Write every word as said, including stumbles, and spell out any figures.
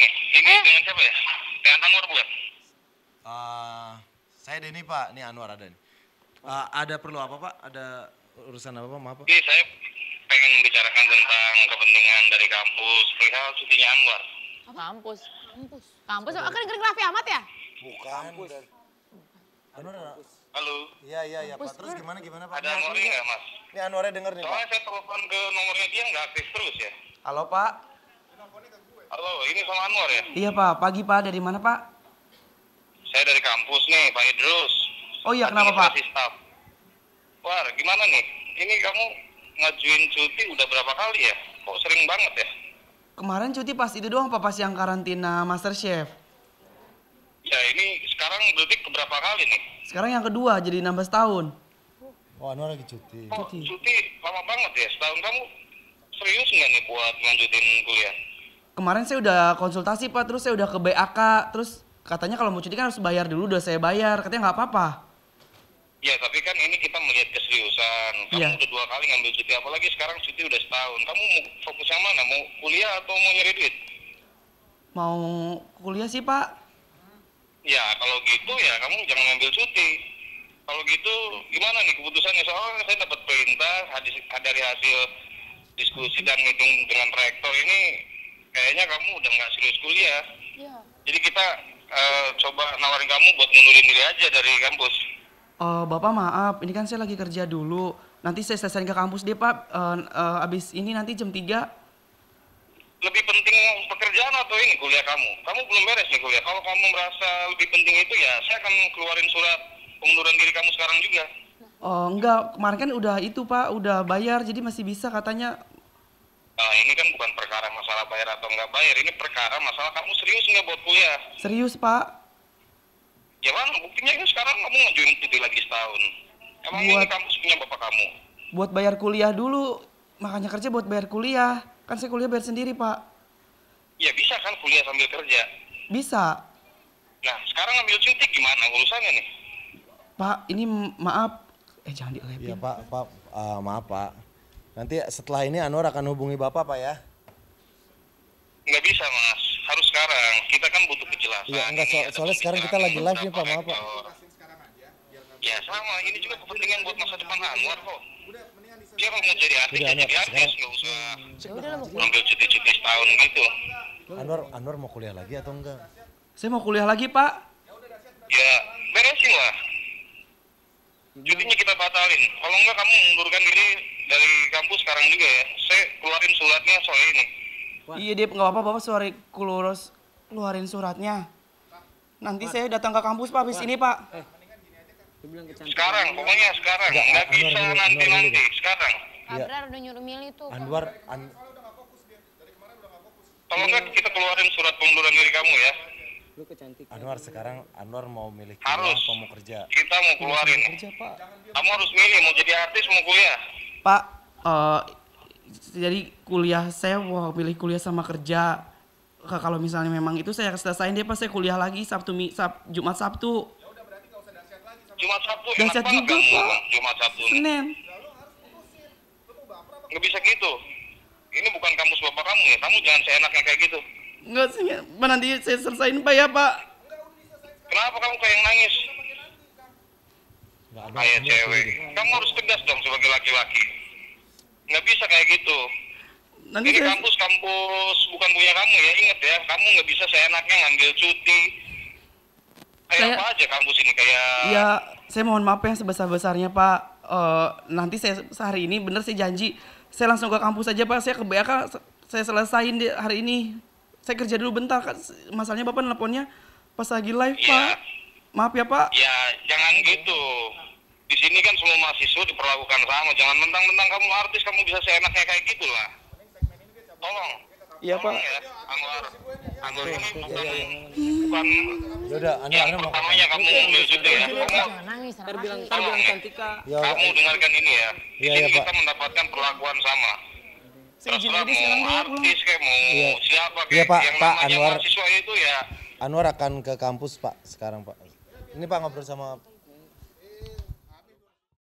nih. Ini Eh. dengan siapa ya? Dengan Anwar bukan? Uh, saya Denny Pak, ini Anwar ada nih. Uh, ada perlu apa Pak? Ada urusan apa Pak? Maaf Pak. Jadi saya pengen membicarakan tentang kepentingan dari kampus perihal cutinya Anwar. Kampus. Kampus. Kampus. Kan negeri Raffi Ahmad ya? Bukan. Anwar ada. Halo. Iya iya iya Pak. Terus gimana gimana Pak? Ada Anwarnya nggak Mas? Ini Anwarnya denger nih Pak. Soalnya saya telepon ke nomornya dia nggak aktif terus ya. Halo Pak. Halo, ini sama Anwar ya? Iya Pak, pagi Pak, dari mana Pak? Saya dari kampus nih, Pak Idrus. Oh iya, kenapa Pak? Administrasi Staf. War, gimana nih? Ini kamu ngajuin cuti udah berapa kali ya? Kok sering banget ya? Kemarin cuti pas itu doang Pak, pas yang karantina Masterchef. Ya ini sekarang berarti keberapa kali nih? Sekarang yang kedua, jadi enam belas tahun. Oh Anwar lagi cuti. Oh, Cuti. cuti lama banget ya? Setahun kamu serius nggak nih buat lanjutin kuliah? Kemarin saya udah konsultasi Pak, terus saya udah ke B A K, terus katanya kalau mau cuti kan harus bayar dulu, udah saya bayar, katanya nggak apa-apa. Ya tapi kan ini kita melihat keseriusan. Kamu Iya. udah dua kali ngambil cuti, apalagi sekarang cuti udah setahun. Kamu mau fokus yang mana? Mau kuliah atau mau nyari duit? Mau kuliah sih Pak. Ya kalau gitu ya kamu jangan ngambil cuti. Kalau gitu gimana nih keputusannya? Soalnya saya dapat perintah hadis, dari hasil diskusi dan meeting dengan rektor ini kayaknya kamu udah nggak serius kuliah. Iya. Jadi kita eh, coba nawarin kamu buat mundurin diri aja dari kampus. Oh Bapak maaf, ini kan saya lagi kerja dulu. Nanti saya selesain ke kampus deh Pak, Eh, eh, abis ini nanti jam tiga. Lebih penting pekerjaan atau ini kuliah kamu? Kamu belum beres nih kuliah. Kalau kamu merasa lebih penting itu ya saya akan keluarin surat pengunduran diri kamu sekarang juga. Oh enggak, kemarin kan udah itu Pak, udah bayar, jadi masih bisa katanya. Nah ini kan bukan perkara masalah bayar atau nggak bayar. Ini perkara masalah kamu serius nggak buat kuliah. Serius Pak. Ya bang, buktinya kan sekarang kamu ngajuin cuti lagi setahun. Emang ini Buat- kampus punya bapak kamu? Buat bayar kuliah dulu, makanya kerja buat bayar kuliah. Kan saya kuliah bayar sendiri Pak. Ya bisa kan kuliah sambil kerja. Bisa. Nah sekarang ambil cuti gimana urusannya nih? Pak, ini m- maaf. Eh jangan Iya dilepin. Pak, Pak, uh, maaf Pak. Nanti setelah ini Anwar akan hubungi Bapak Pak ya. Nggak bisa mas, harus sekarang. Kita kan butuh kejelasan. Iya, enggak, so- Ini ada soalnya sekarang kita lagi live nih, Pak, maaf, Pak. rektor. Ya sama, ini juga kepentingan buat masa depan Anwar kok. Dia kalau mau jadi artis, Udah, ya Anwar, jadi artis, sekarang- nggak usah Ya udah lah mau kuliah. ambil cuti-cuti setahun gitu. Anwar, Anwar mau kuliah lagi atau enggak? Saya mau kuliah lagi Pak. Ya beresin lah. Cutinya kita batalin. Kalau enggak kamu mundurkan diri dari kampus sekarang juga ya. Saya keluarin suratnya soal ini. Iya dia nggak apa-apa Bapak suara keluarin keluarin suratnya. Nanti saya datang ke kampus Pak, habis ini Pak. Sekarang, pokoknya sekarang. Enggak, Nggak Anwar bisa dulu, Anwar nanti-nanti. dulu. Sekarang. Iya. Abrar udah nyuruh milih tuh. Anwar, an, Kalau enggak kita keluarin surat pengunduran diri kamu ya. Anwar sekarang Anwar mau milih kuliah Harus. apa mau kerja? Kita mau keluarin. Kerja Pak. Kamu harus milih mau jadi artis mau kuliah. Pak, eh jadi kuliah saya mau pilih kuliah sama kerja. K- Kalau misalnya memang itu saya selesain deh Pak, saya kuliah lagi Sabtu Mi, Sab, Jumat Sabtu. Jumat Sabtu enak Dahsyat banget juga, kamu Pak. Jumat Sabtu. Senin. Nggak bisa gitu. Ini bukan kampus bapak kamu ya. Kamu jangan seenaknya kayak gitu. Enggak sih, Pak, nanti saya selesain Pak ya Pak. Kenapa kamu kayak yang nangis? Enggak ada. Kayak Anwar cewek. kuliah. Kamu harus tegas dong sebagai laki-laki. Nggak bisa kayak gitu. Nanti Ini saya kampus kampus bukan punya kamu ya. Ingat ya, kamu nggak bisa seenaknya ngambil cuti. Kayak Saya- apa aja kampus ini kayak. ya saya mohon maaf yang sebesar-besarnya Pak. Eh, nanti saya sehari ini bener saya janji saya langsung ke kampus aja Pak. Saya ke B A K saya selesain di hari ini. Saya kerja dulu bentar kan. Masalahnya Bapak nelponnya pas lagi live Iya. Pak. Maaf ya Pak. Ya jangan gitu. Di sini kan semua mahasiswa diperlakukan sama. Jangan mentang-mentang kamu artis kamu bisa seenaknya kayak gitu lah. Tolong. Iya Tolong Pak. ya, Anwar. Anwar ini bukan bukan Ya udah, Anwar, yang Anwar mau. pertamanya kamu ngambil cuti ya. Kamu, Jangan nangis, Terbilang Raffi. terbilang Cantika. Ya, kamu dengarkan ini ya. Di Iya, sini iya, Pak. kita mendapatkan perlakuan sama. Saya izin Terserah aja sekarang mau Pak ya, pulang. artis kayak mau Iya. siapa kayak Iya, Pak. yang Pak, namanya Anwar. mahasiswa itu ya. Anwar akan ke kampus Pak sekarang Pak. Ini Pak ngobrol sama